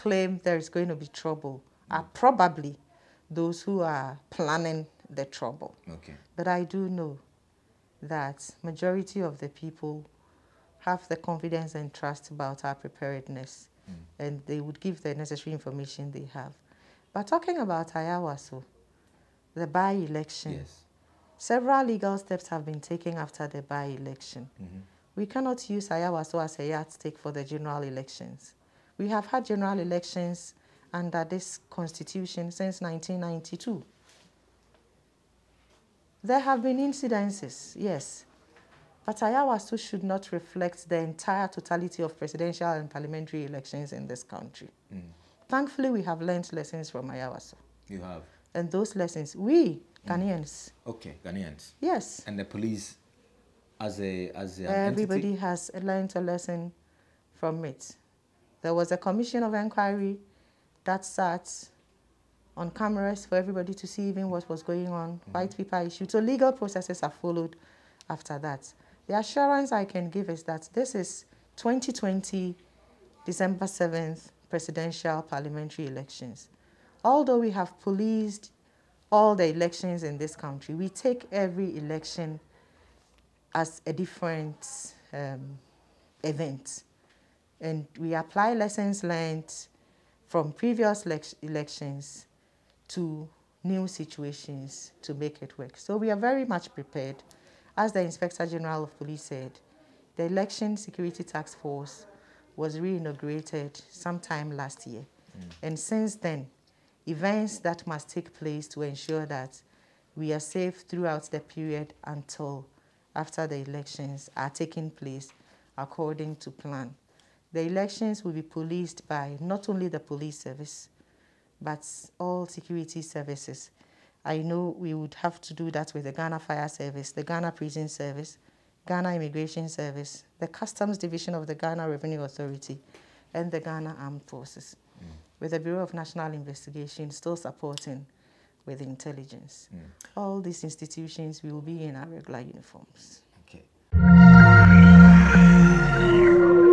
claim there is going to be trouble are probably those who are planning the trouble. Okay. But I do know that majority of the people have the confidence and trust about our preparedness, and they would give the necessary information they have. But talking about Ayawaso, the by-election, Yes. several legal steps have been taken after the by-election. We cannot use Ayawaso as a yardstick for the general elections. We have had general elections under this constitution since 1992. There have been incidences, yes, but Ayawaso should not reflect the entire totality of presidential and parliamentary elections in this country. Thankfully, we have learned lessons from Ayawaso. You have? And those lessons, we, Ghanaians. Okay, Ghanaians. Yes. And the police as an Everybody entity? has learned a lesson from it. There was a commission of inquiry that sat on cameras for everybody to see even what was going on. White paper issued. So legal processes are followed after that. The assurance I can give is that this is 2020, December 7th, presidential parliamentary elections. Although we have policed all the elections in this country, we take every election as a different event. And we apply lessons learned from previous elections to new situations to make it work. So we are very much prepared. As the Inspector General of Police said, the Election Security Task Force was re-inaugurated sometime last year. And since then, events that must take place to ensure that we are safe throughout the period until after the elections are taking place according to plan. The elections will be policed by not only the police service, but all security services. I know we would have to do that with the Ghana Fire Service, the Ghana Prison Service, Ghana Immigration Service, the Customs Division of the Ghana Revenue Authority, and the Ghana Armed Forces, with the Bureau of National Investigation still supporting with intelligence. All these institutions will be in our regular uniforms. Okay.